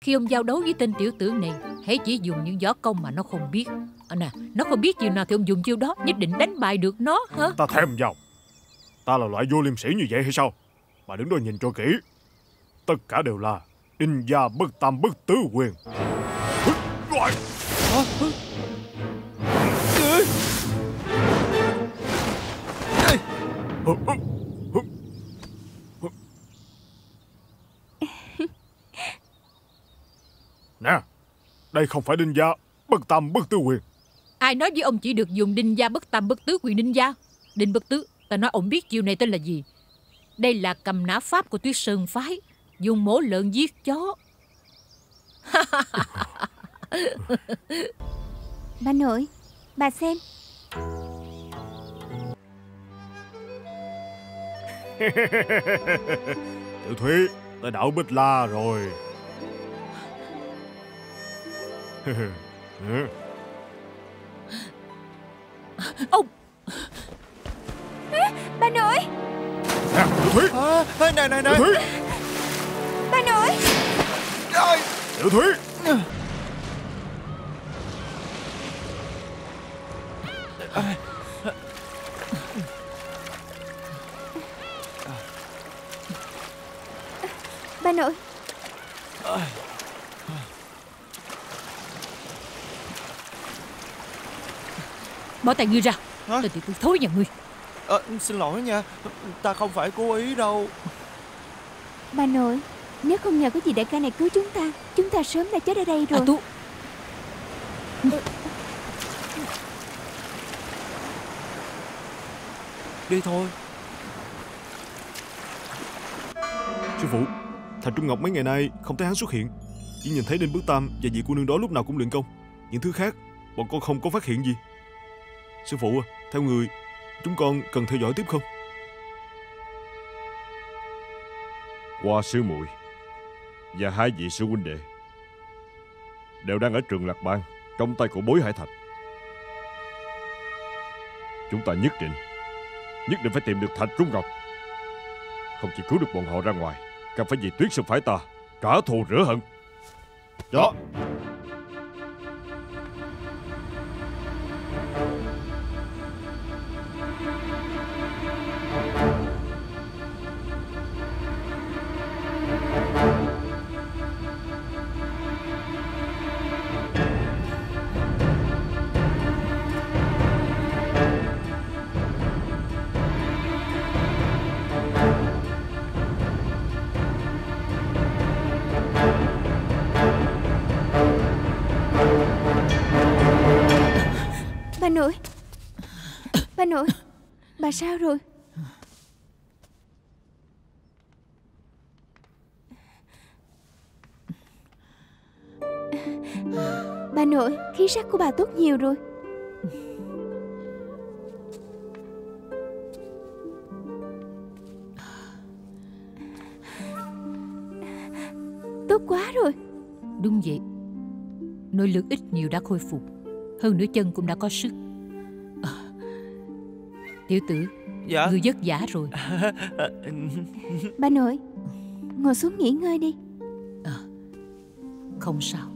Khi ông giao đấu với tên tiểu tử này, hãy chỉ dùng những võ công mà nó không biết. Nè, nó không biết chiêu nào thì ông dùng chiêu đó, nhất định đánh bại được nó hả? Ta thèm vào. Ta là loại vô liêm sỉ như vậy hay sao? Bà đứng đó nhìn cho kỹ. Tất cả đều là đinh gia bất tam bất tứ quyền. Nè, đây không phải đinh gia bất tam bất tứ quyền. Ai nói với ông chỉ được dùng đinh gia bất tam bất tứ quyền đinh gia? Đinh bất tứ, ta nói ông biết chiêu này tên là gì? Đây là cầm nã pháp của Tuyết Sơn phái, dùng mổ lợn giết chó. Bà nội, bà xem. Tiểu Thúy, tới đảo Bích La rồi. Ông! Bà nội! Nè, Tiểu Thúy! Này! Tiểu Thúy! Bà nội! Tiểu Thúy! Bà nội! Bỏ tay ngươi ra. Hả? Tên tiểu tử thối nhà ngươi. Xin lỗi nha, ta không phải cố ý đâu. Bà nội, nếu không nhờ có chị đại ca này cứu chúng ta sớm đã chết ở đây rồi. Tú. Đi thôi. Sư phụ, Thành Trung Ngọc mấy ngày nay không thấy hắn xuất hiện. Chỉ nhìn thấy Đinh Bước Tam và vị cô nương đó lúc nào cũng luyện công. Những thứ khác bọn con không có phát hiện gì. Sư phụ, theo người chúng con cần theo dõi tiếp không? Hoa sư muội và hai vị sư huynh đệ đều đang ở trường Lạc Bang, trong tay của Bối Hải Thành. Chúng ta nhất định phải tìm được Thành Trung Ngọc. Không chỉ cứu được bọn họ ra ngoài, càng phải vì Tuyết Sơn phái ta trả thù rửa hận. Đó. Bà nội, bà sao rồi? Bà nội, khí sắc của bà tốt nhiều rồi. Tốt quá rồi. Đúng vậy, nội lực ít nhiều đã khôi phục, hơn nữa chân cũng đã có sức. Tiểu tử, dạ. Người vất vả rồi. Bà nội, ngồi xuống nghỉ ngơi đi. Không sao.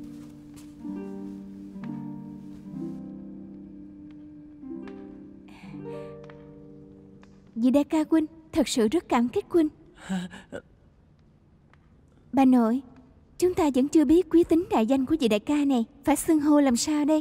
Dì đại ca huynh, thật sự rất cảm kích huynh. Bà nội, chúng ta vẫn chưa biết quý tính đại danh của dì đại ca này phải xưng hô làm sao đây?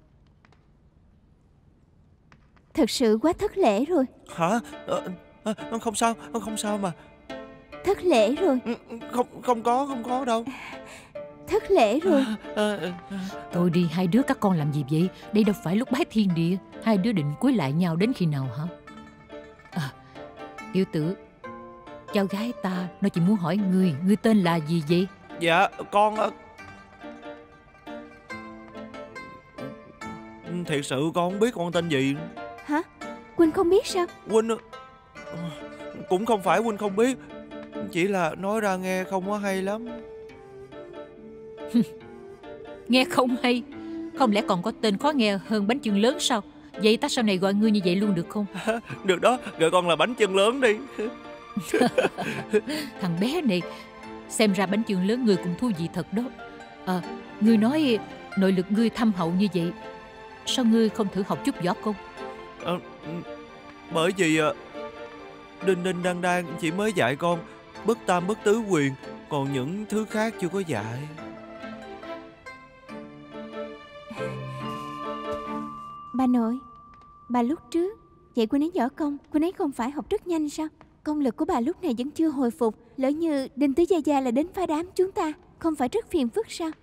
Thật sự quá thất lễ rồi. Hả? Không sao mà. Thất lễ rồi. Không có đâu. Thất lễ rồi. Thôi đi, hai đứa các con làm gì vậy? Đây đâu phải lúc bái thiên địa. Hai đứa định cưới lại nhau đến khi nào hả? Tiểu tử, cháu gái ta nó chỉ muốn hỏi ngươi tên là gì vậy? Dạ, con... Thiệt sự con không biết con tên gì. Hả? Huynh không biết sao? Huynh... Cũng không phải Huynh không biết, chỉ là nói ra nghe không có hay lắm. Nghe không hay? Không lẽ còn có tên khó nghe hơn bánh chưng lớn sao? Vậy ta sau này gọi ngươi như vậy luôn được không? Được đó, gọi con là bánh chưng lớn đi. Thằng bé này, Xem ra bánh chưng lớn ngươi cũng thú vị thật đó. Ngươi nói nội lực ngươi thâm hậu như vậy, sao ngươi không thử học chút võ công? Bởi vì Đinh Đinh Đan Đan chỉ mới dạy con bất tam bất tứ quyền, còn những thứ khác chưa có dạy. Bà nội, bà lúc trước dạy Quynh ấy võ công, Quynh ấy không phải học rất nhanh sao? Công lực của bà lúc này vẫn chưa hồi phục. Lỡ như Đinh Tứ Gia Gia là đến phá đám chúng ta, không phải rất phiền phức sao?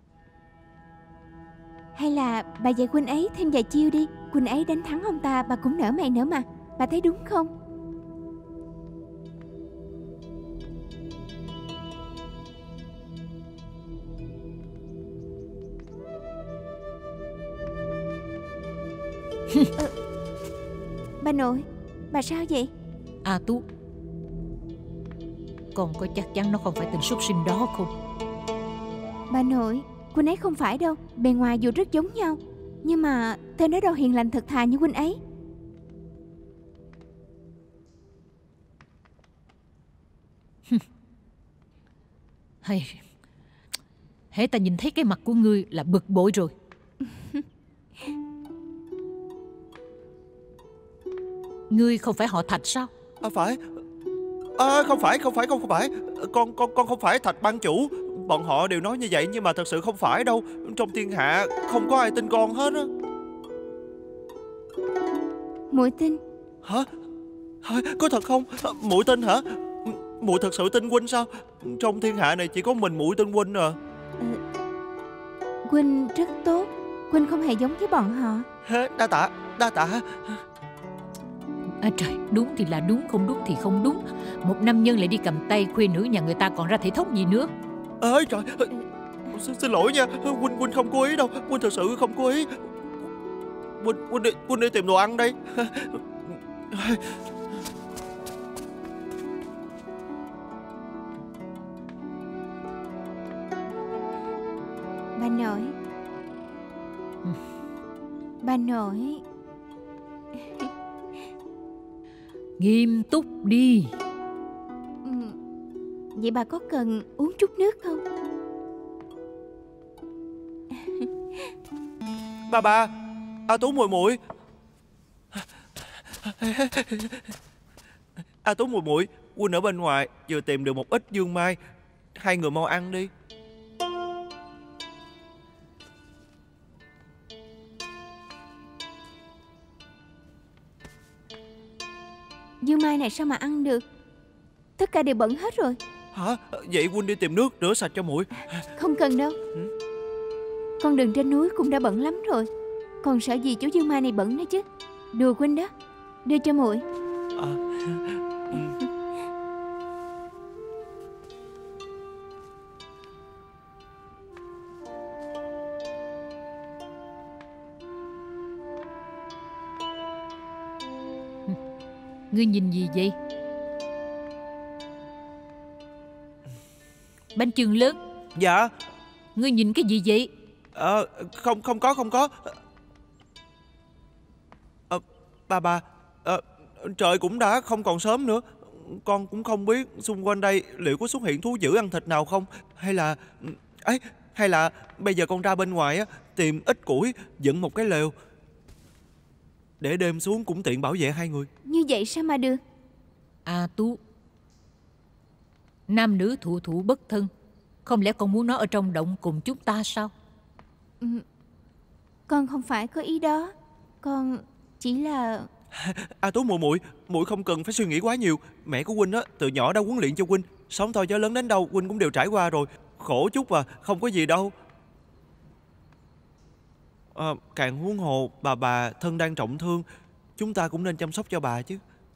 Hay là bà dạy Quynh ấy thêm vài chiêu đi, Quynh ấy đánh thắng ông ta bà cũng nở mày nở mặt. Bà thấy đúng không? Bà nội, bà sao vậy? Tú, con có chắc chắn nó không phải tên súc sinh đó không? Bà nội, Quynh ấy không phải đâu. Bề ngoài dù rất giống nhau, nhưng mà tên nó đâu hiền lành thật thà như Quynh ấy. Hễ ta nhìn thấy cái mặt của ngươi là bực bội rồi. Ngươi không phải họ Thạch sao? Phải. Không phải. Con không phải Thạch ban chủ. Bọn họ đều nói như vậy nhưng mà thật sự không phải đâu. Trong thiên hạ không có ai tin con hết á. Muội tin. Hả? Có thật không? Muội tin hả? Muội thật sự tin huynh sao? Trong thiên hạ này chỉ có mình muội tin huynh à. Huynh rất tốt. Huynh không hề giống với bọn họ. Đa tạ. Trời, đúng thì là đúng, không đúng thì không đúng. Một nam nhân lại đi cầm tay khuê nữ nhà người ta còn ra thể thống gì nữa. Trời, xin lỗi nha. Huynh không cố ý đâu. Huynh thật sự không cố ý. Huynh đi tìm đồ ăn đây. Bà nội. Nghiêm túc đi. Vậy bà có cần uống chút nước không? Bà, Tú muội. Tú muội, huynh ở bên ngoài vừa tìm được một ít dương mai, hai người mau ăn đi. Dương mai này sao mà ăn được? Tất cả đều bẩn hết rồi. Hả? Vậy huynh đi tìm nước rửa sạch cho muội. Không cần đâu. Con đường trên núi cũng đã bẩn lắm rồi, còn sợ gì chỗ dương mai này bẩn nữa chứ. Đùa Huynh đó. Đưa cho muội. Ngươi nhìn gì vậy? Bánh chưng lớn. Dạ. Ngươi nhìn cái gì vậy? Không có. Bà, trời cũng đã không còn sớm nữa. Con cũng không biết xung quanh đây liệu có xuất hiện thú dữ ăn thịt nào không. Hay là bây giờ con ra bên ngoài á, tìm ít củi dựng một cái lều, để đêm xuống cũng tiện bảo vệ hai người. Như vậy sao mà được? Tú, nam nữ thụ thụ bất thân, không lẽ con muốn nó ở trong động cùng chúng ta sao? Con không phải có ý đó. Con chỉ là... Tú muội không cần phải suy nghĩ quá nhiều. Mẹ của huynh á, từ nhỏ đã huấn luyện cho huynh, sóng to gió lớn đến đâu huynh cũng đều trải qua rồi. Khổ chút à, không có gì đâu. Càng huống hồ bà thân đang trọng thương, chúng ta cũng nên chăm sóc cho bà chứ.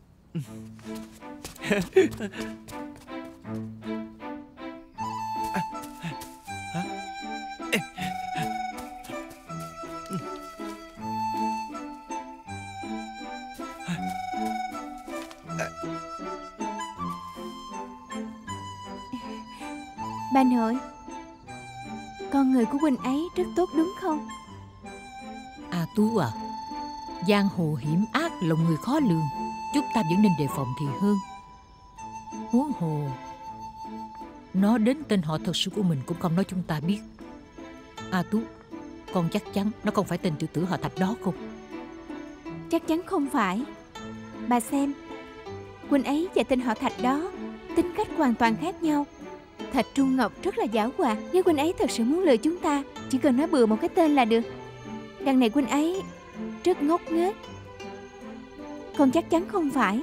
Bà nội, con người của Huynh ấy rất tốt đúng không? Tú à, giang hồ hiểm ác, lòng người khó lường, chúng ta vẫn nên đề phòng thì hơn. Huống hồ Nó đến tên họ thật sự của mình cũng không nói chúng ta biết. A Tú, con chắc chắn nó không phải tên tiểu tử họ Thạch đó không? Chắc chắn không phải. Bà xem, huynh ấy và tên họ Thạch đó tính cách hoàn toàn khác nhau. Thạch Trung Ngọc rất là giảo hoạt. Nếu huynh ấy thật sự muốn lừa chúng ta, chỉ cần nói bừa một cái tên là được. Đằng này huynh ấy rất ngốc nghếch. Con chắc chắn không phải.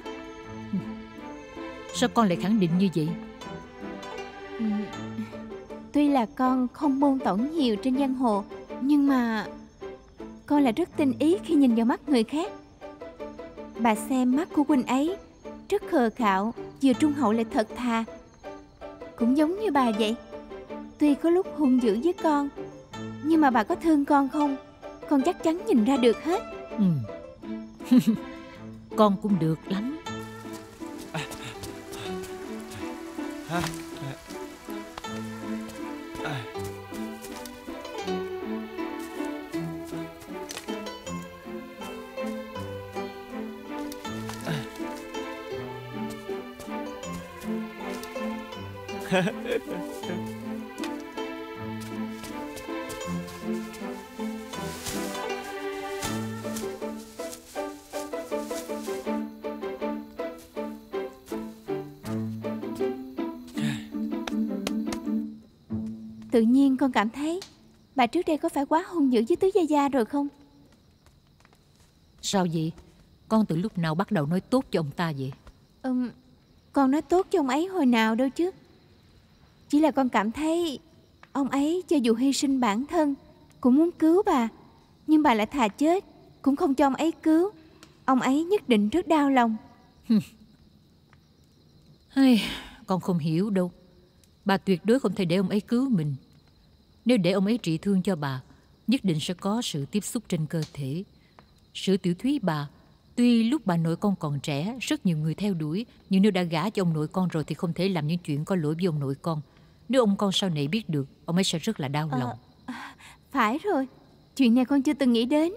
Sao con lại khẳng định như vậy? Tuy là con không buôn tỏng nhiều trên giang hồ, nhưng mà con là rất tinh ý khi nhìn vào mắt người khác. Bà xem mắt của huynh ấy rất khờ khạo, vừa trung hậu lại thật thà. Cũng giống như bà vậy. Tuy có lúc hung dữ với con, nhưng mà bà có thương con không, con chắc chắn nhìn ra được hết. Con cũng được lắm. Tự nhiên con cảm thấy bà trước đây có phải quá hung dữ với Tứ Gia Gia rồi không? Sao vậy? Con từ lúc nào bắt đầu nói tốt cho ông ta vậy? Con nói tốt cho ông ấy hồi nào đâu chứ. Chỉ là con cảm thấy ông ấy cho dù hy sinh bản thân cũng muốn cứu bà, nhưng bà lại thà chết cũng không cho ông ấy cứu. Ông ấy nhất định rất đau lòng. Con không hiểu đâu. Bà tuyệt đối không thể để ông ấy cứu mình. Nếu để ông ấy trị thương cho bà, nhất định sẽ có sự tiếp xúc trên cơ thể. Sự tiểu thúy bà, tuy lúc bà nội con còn trẻ, rất nhiều người theo đuổi, nhưng nếu đã gả cho ông nội con rồi thì không thể làm những chuyện có lỗi với ông nội con. Nếu ông con sau này biết được, ông ấy sẽ rất là đau lòng. Phải rồi, chuyện này con chưa từng nghĩ đến.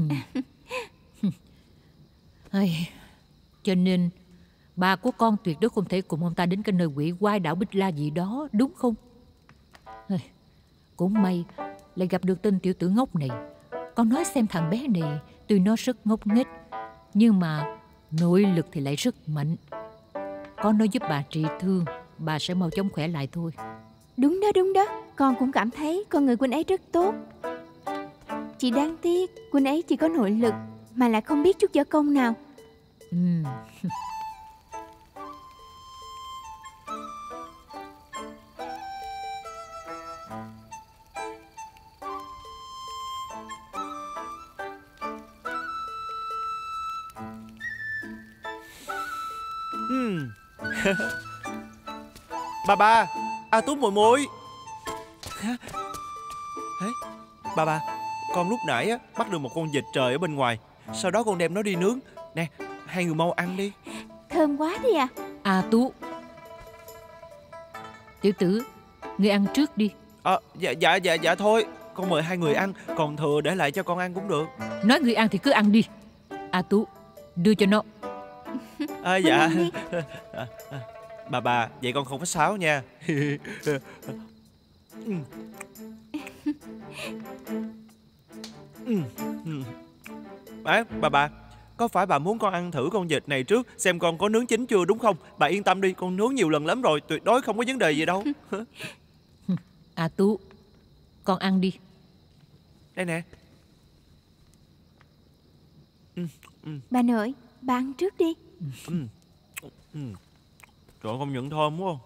Cho nên bà của con tuyệt đối không thể cùng ông ta đến cái nơi quỷ quái đảo Bích La gì đó, đúng không? Cũng may lại gặp được tên tiểu tử ngốc này. Con nói xem, thằng bé này tuy nó rất ngốc nghếch, nhưng mà nội lực thì lại rất mạnh. Có nó giúp bà trị thương, bà sẽ mau chóng khỏe lại thôi. Đúng đó, con cũng cảm thấy con người huynh ấy rất tốt. Chỉ đáng tiếc huynh ấy chỉ có nội lực mà lại không biết chút võ công nào. Bà, A Tú muội muội. Bà, con lúc nãy á bắt được một con vịt trời ở bên ngoài. Sau đó con đem nó đi nướng. Nè, hai người mau ăn đi. Thơm quá đi à. A Tú, tiểu tử, ngươi ăn trước đi. Dạ thôi. Con mời hai người ăn, còn thừa để lại cho con ăn cũng được. Nói ngươi ăn thì cứ ăn đi. A Tú, đưa cho nó. Dạ. Bà, vậy con không có sáo nha. Bà, có phải bà muốn con ăn thử con vịt này trước, xem con có nướng chín chưa đúng không? Bà yên tâm đi, con nướng nhiều lần lắm rồi, tuyệt đối không có vấn đề gì đâu. A Tú, con ăn đi. Đây nè. Bà nội, bà ăn trước đi. Trời ơi, công nhận thơm quá.